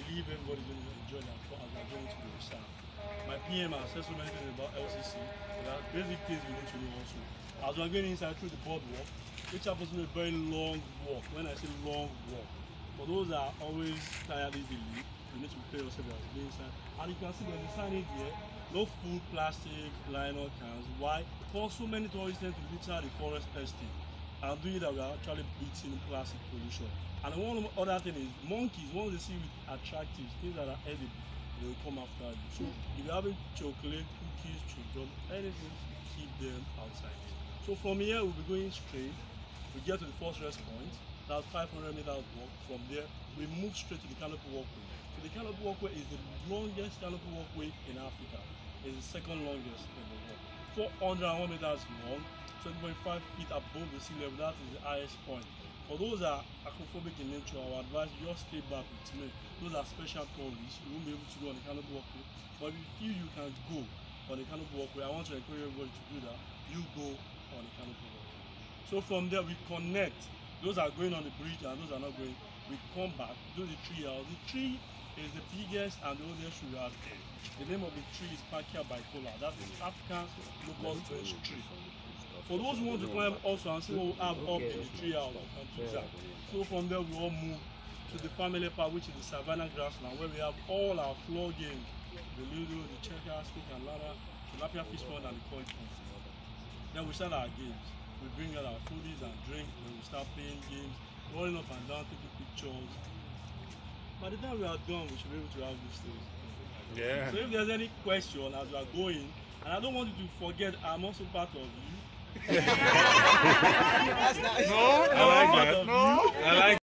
believe everybody's going to enjoy that as we're going to the research. My PM has said so many things about LCC. There are basic things we need to know also. As we're going inside through the boardwalk, which happens to be a very long walk. When I say long walk, for those that are always tired easily, you need to prepare yourself as you go inside. And you can see there's a signage here. No food, plastic, liner cans. Why? Because so many tourists tend to litter the forest estate. And doing that, we are actually beating plastic pollution. And one other thing is monkeys, once they see you with attractive things that are edible, they will come after you. So if you're having chocolate, cookies, chewing anything, keep them outside. So from here, we'll be going straight. We get to the first rest point. That's 500 meters walk. From there, we move straight to the Canopy Walkway. So the Canopy Walkway is the longest canopy walkway in Africa. It's the second longest in the world. 401 meters long, 20.5 feet above the sea level. That is the highest point. For those that are acrophobic in nature, I would advise you just stay back with me. Those are special tourists. You won't be able to go on the Canopy Walkway. But if you feel you can go on the Canopy Walkway, I want to encourage everybody to do that. You go on the Canopy Walkway. So from there, we connect. Those are going on the bridge and those are not going. We come back, do the tree house. The tree is the biggest and the oldest tree we have here. The name of the tree is Pachyia bicolor. That is African locust bench tree. For those who want to climb also and see what we have up in the tree house, so from there we all move to the family park, which is the Savannah Grassland, where we have all our floor games, the Ludo, the checker, stick and ladder, the Tilapia fish pond and the koi pond. Then we start our games. We bring out our foodies and drink, then we start playing games, rolling up and down, taking pictures. By the time we are done, we should be able to have these things. Yeah. So if there's any question as we are going, and I don't want you to forget I'm also part of you. No, I like that. No, I like